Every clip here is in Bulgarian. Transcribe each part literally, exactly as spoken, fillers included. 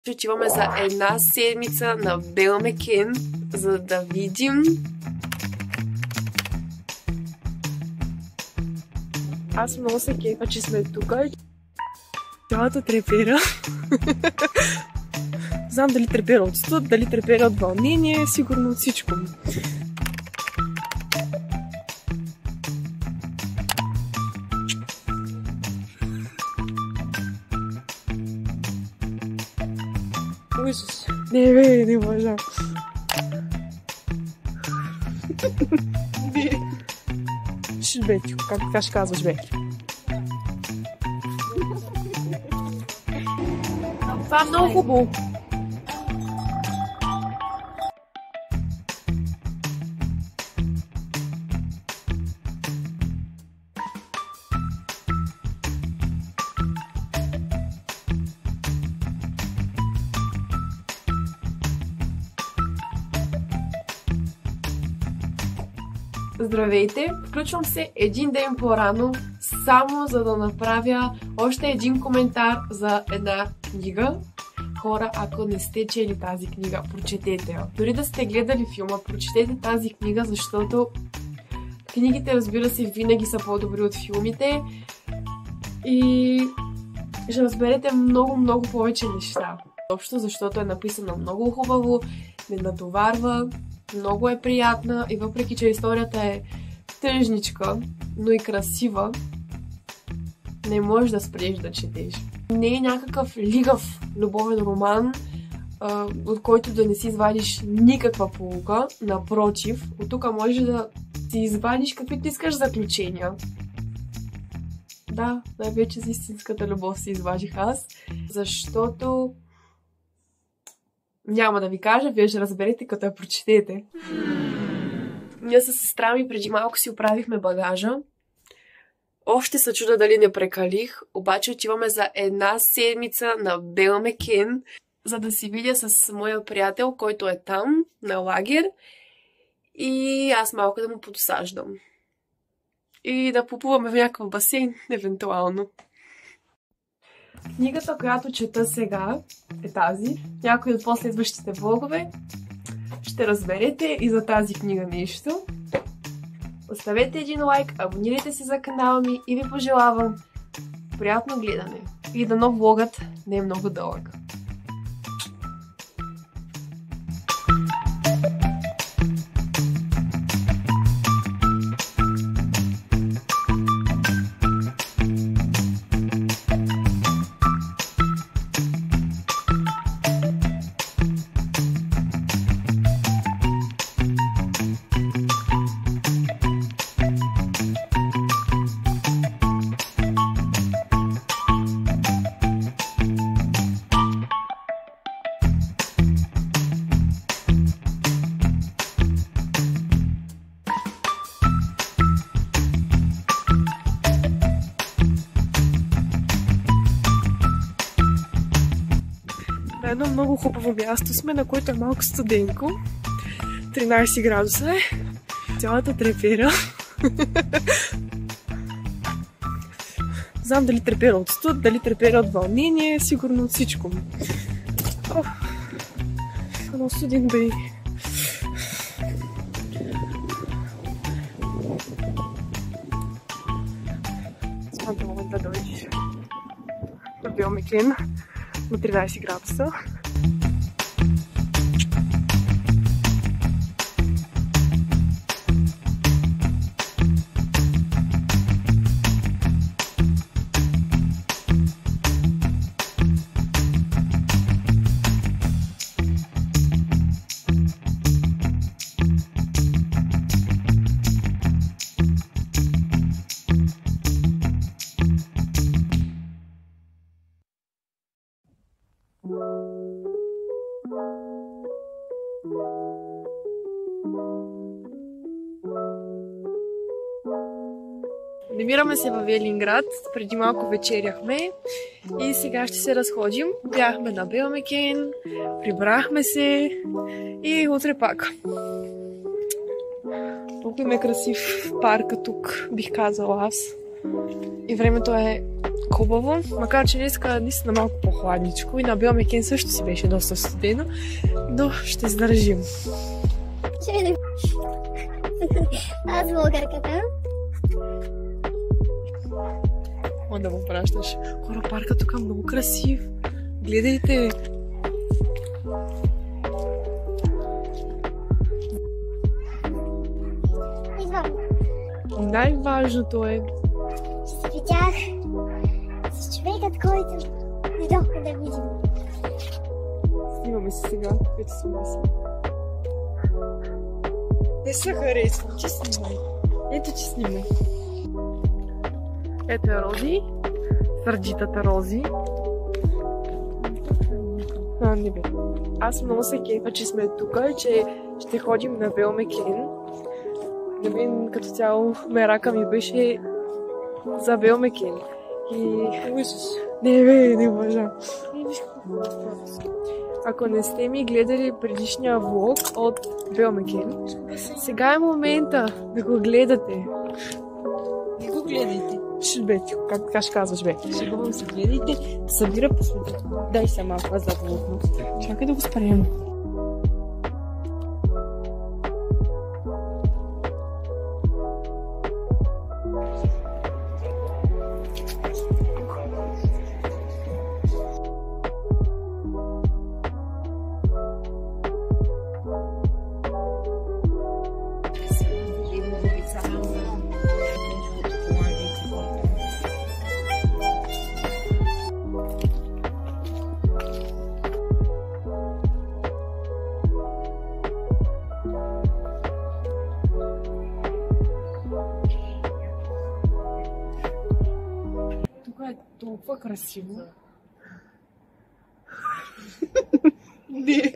Отиваме за една седмица на Белмекен, за да видим. Аз много се кефа, че сме тук. Цялата трепера. Знам дали трепера от студ, дали трепера от вълнение, сигурно от всичко. Ужас. Не, бе, не можа. Шбети, как така ще казваш, бе? Това е много хубаво. Здравейте! Включвам се един ден по-рано, само за да направя още един коментар за една книга. Хора, ако не сте чели тази книга, прочетете я. Дори да сте гледали филма, прочетете тази книга, защото книгите, разбира се, винаги са по-добри от филмите и ще разберете много, много повече неща. Общо, защото е написана много хубаво, не натоварва, много е приятна и въпреки, че историята е тъжничка, но и красива, не можеш да спреш да четеш. Не е някакъв лигав любовен роман, от който да не си извадиш никаква поука. Напротив, от тук можеш да си извадиш каквито искаш заключения. Да, най-вече за истинската любов си извадих аз, защото няма да ви кажа, вие ще разберете, като я прочетете. Ние с сестра ми преди малко си оправихме багажа. Още се чуда дали не прекалих, обаче отиваме за една седмица на Белмекен, за да си видя с моя приятел, който е там, на лагер, и аз малко да му подосаждам. И да поплуваме в някакъв басейн, евентуално. Книгата, която чета сега, е тази. Някои от последващите влогове ще разберете и за тази книга нещо. Оставете един лайк, абонирайте се за канала ми и ви пожелавам приятно гледане. И дано влогът не е много дълъг. Едно много хубаво място сме, на което е малко студенко. тринайсет градуса е. Цялата трепера. Знам дали трепера от студ, дали трепера от вълнение, сигурно от всичко. Ох, едно студен бе. Знам да момент да дойдеш на Белмекен на тринайсет градуса. Намираме се във Велинград, преди малко вечеряхме и сега ще се разходим. Бяхме на Белмекен, прибрахме се и утре пак. Много им е красив парка тук, бих казала аз. И времето е хубаво, макар че днеска наистина малко по-хладничко и на Белмекен също си беше доста студено, но ще издържим. Аз българката. О, да му пращаш. Хора, парка тук е много красив. Гледайте! Най-важното е... Че се видях с човекът, който не дохме да видим. Снимаме се сега. Вече снимаме се. Не се харесвам, че снимай. Ето, че снимай. Ето е Рози. Сърджитата Рози. А, не бе. Аз много се кефа, че сме тук и че ще ходим на Белмекен. На мен като цяло мерака ми беше за Белмекен. И... Не бе, не може. Ако не сте ми гледали предишния влог от Белмекен, сега е момента да го гледате. Не го гледайте. Ще бе, как така ще казваш, бе? Шегувам се, гледайте, събира посмотрите. Дай се малко, аз да го. Чакай да го спрем. Толкова красиво. Не.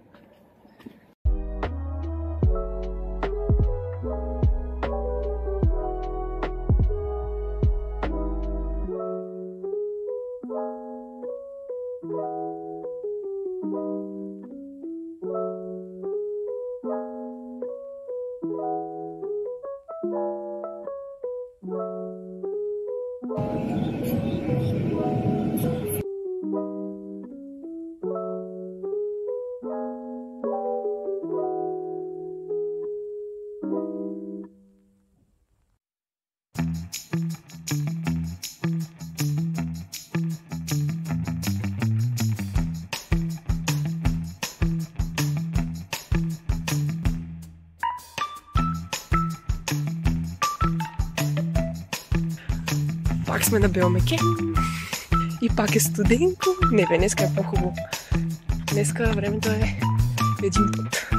Пак сме на Белмекен. И пак е студенко. Не бе, днеска е по-хубаво. Днеска времето е един път.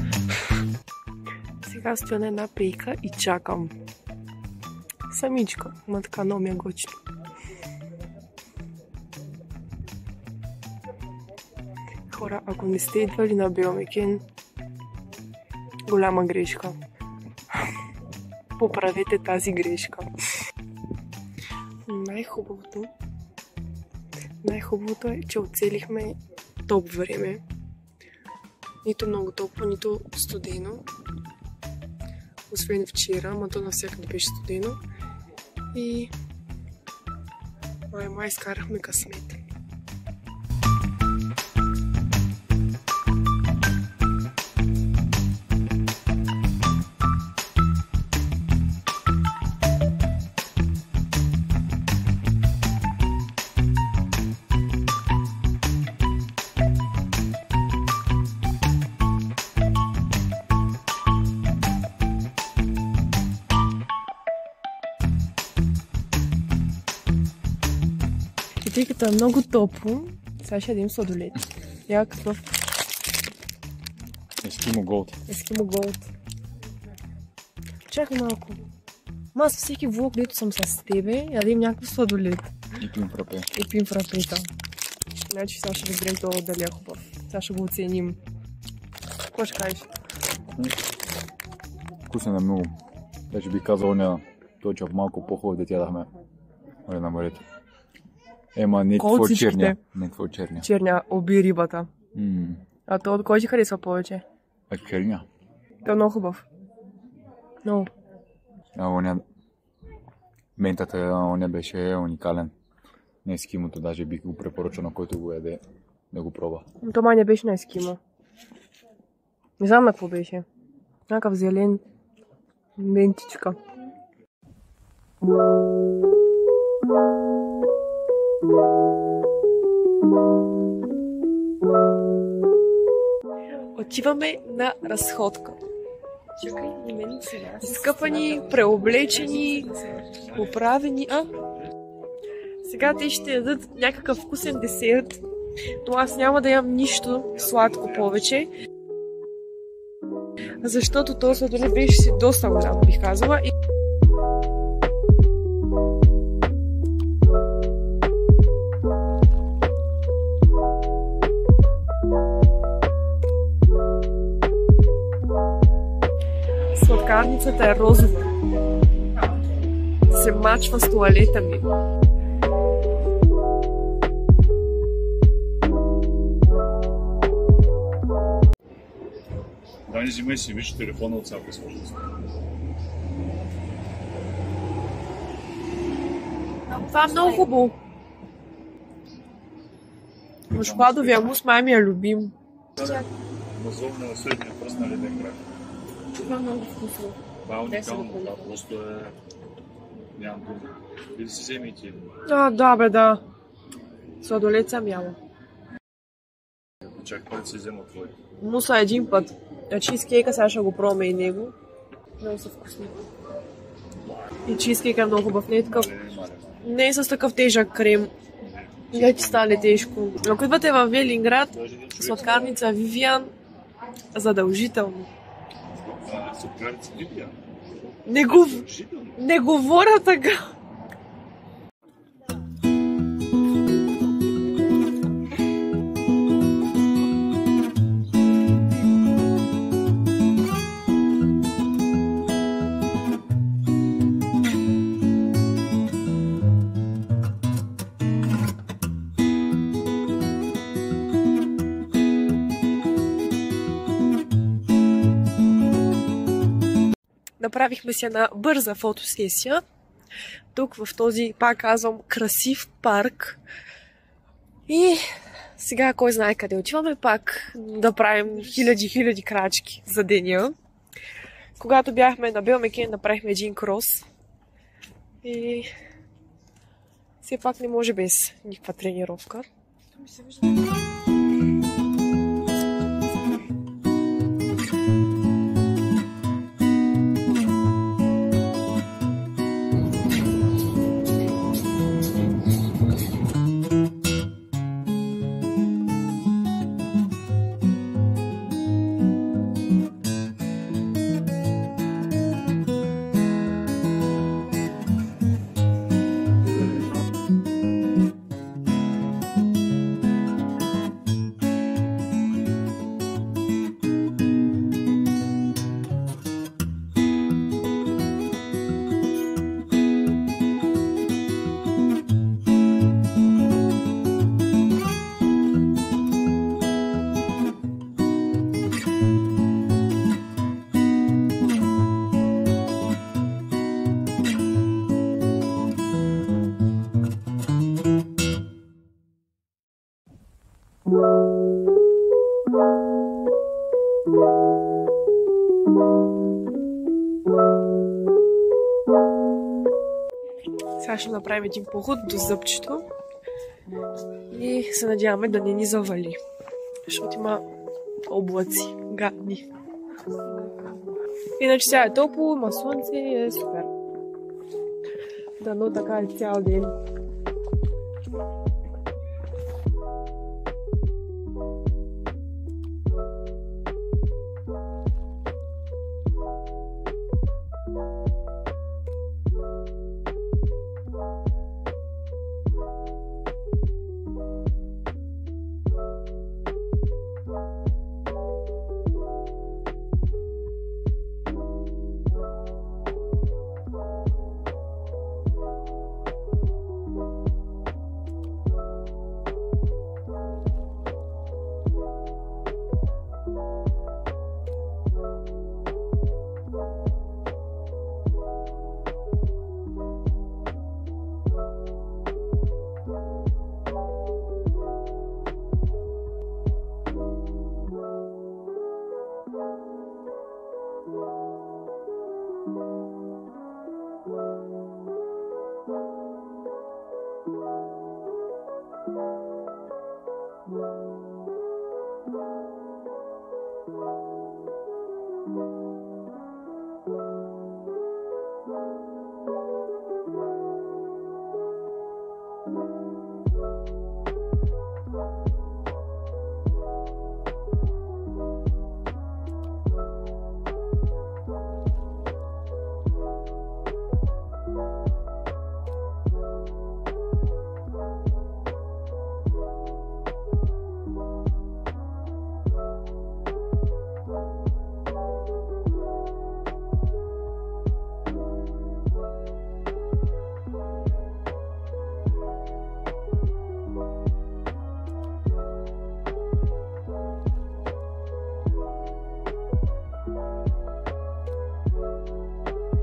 Сега стоя на една пейка и чакам. Самичка. Ма така много ми е гочно. Хора, ако не сте идвали на Белмекен, голяма грешка. Поправете тази грешка. Най-хубавото Най-хубавото е, че оцелихме топ време. Нито много топло, нито студено. Освен вчера, ма то навсякъде беше студено. И май май изкарахме късмет. Тъй като е много топло, сега ще ядем сладолет. Я какъв? Ескимо Голд. Ескимо Голд. Чакай малко. Ма аз всеки влог, дето съм с тебе, ядем някакъв сладолет. И пим фрапе. И пим фрапета. Значи сега ще разберем това дали е хубав. Сега ще го оценим. Какво ще кажеш? Вкусен е много. Вече бих казал, оня той чап малко по-хубав да ти ядахме. Оле на морето. Ема не какво черня. Не какво черня. Черня, оби рибата. Mm. А то от кой ти харесва повече? А черня. Той е много хубав. Много. А оня Ментата не беше уникален. На ескимото даже бих го препоръчал на който го яде да го пробва. То май не беше на ескимо. Не знам на какво беше. Някакъв зелен ментичка. Отиваме на разходка. Чакай, и мен сега. Изкъпани, преоблечени, поправени. А? Сега те ще ядат някакъв вкусен десерт, но аз няма да ям нищо сладко повече, защото този сладолед беше си доста голям, бих казала. И... Сладкарницата е розова. Се мачва с тоалета ми. Да, не взимай си, виж телефона от всяка сложност. Това е много хубаво. Но шоколадовия мус май ми е любим. Назовна на средния пръст на леден крак. Това е много вкусно. Това е уникално, това просто е... Нямам дума. Или си вземи и ти. А, да бе, да. Сладолет съм яла. Чак път си взема твой. Муса един път. А чизкейка сега ще го пробваме и него. Много са вкусни. И чизкейка е много хубав. Не е такъв... Не е с такъв тежък крем. Не ти стане тежко. Ако идвате в Велинград, сладкарница Вивиан, задължително. Сладкарница Вивиан? Не, го... не говоря така. Направихме си една бърза фотосесия. Тук в този, пак казвам, красив парк. И сега кой знае къде отиваме пак да правим хиляди-хиляди крачки за деня. Когато бяхме на Белмекен, направихме един крос. И все пак не може без никаква тренировка. Сега ще направим един поход до зъбчето и се надяваме да не ни завали, защото има облаци гадни. Иначе сега е топло, има слънце и е супер. Дано така е цял ден.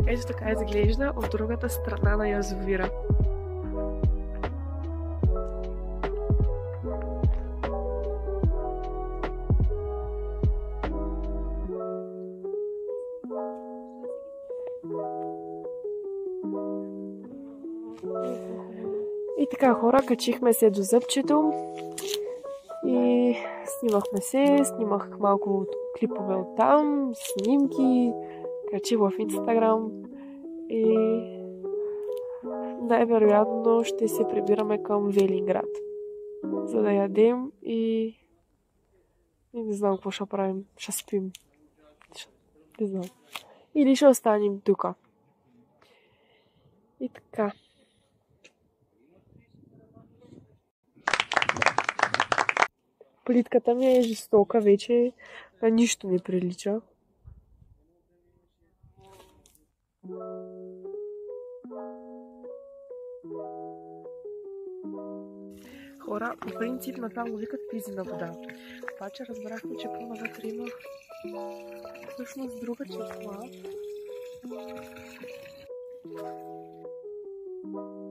Ето така изглежда от другата страна на язовира. И така, хора, качихме се до зъбчето и снимахме се, снимах малко клипове от там, снимки, качих в Инстаграм и най-вероятно ще се прибираме към Велинград, за да ядем и, и не знам какво ще правим, ще спим, не знам, или ще останем тука. И така. Плитката ми е жестока вече, на нищо не прилича. Хора, по принцип направо викат пизина вода. Обаче разбрахме, че по-навътре има всъщност друга чешма.